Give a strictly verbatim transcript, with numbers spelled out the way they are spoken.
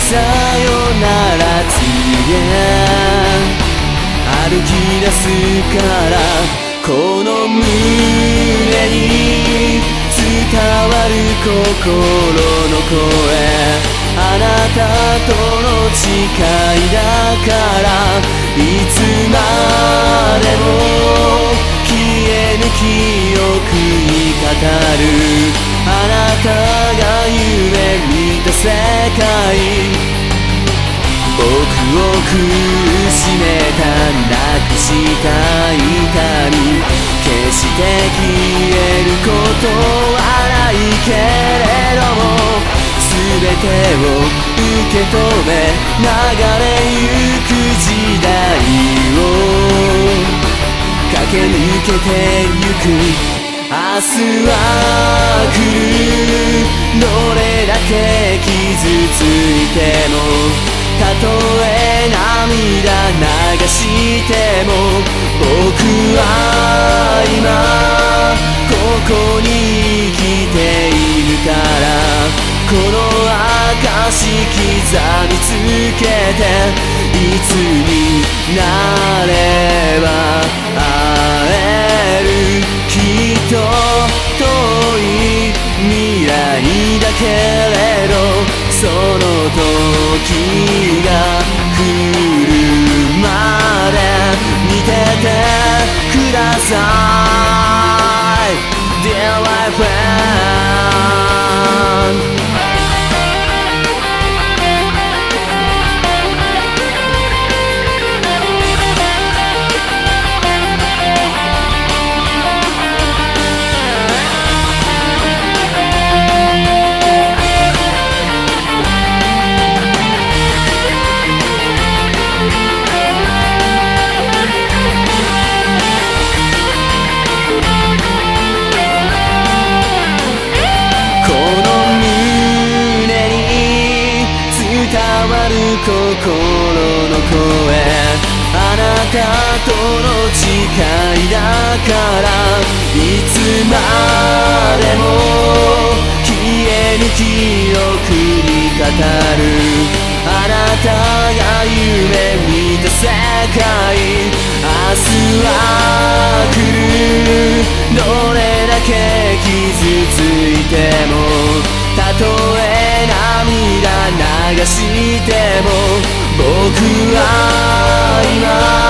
さよなら告げ歩き出すからこの胸に伝わる心の声あなたとの誓いだからいつまでも消えぬ記憶に語るあなたが夢見た世界僕を苦しめたなくした痛み決して消えることはないけれども全てを受け止め流れゆく時代を駆け抜けてゆく明日は来るどれだけ傷ついてもたとえ涙流しても僕は今ここに生きているからこの証刻みつけていつになれば会えるきっと遠い未来だけれどその時が来るまで見ててください Dear my friend心の声あなたとの誓いだからいつまでも消えぬ記憶に語るあなたが夢見た世界明日は来るどれだけ傷ついてもたとえ涙流しても僕は今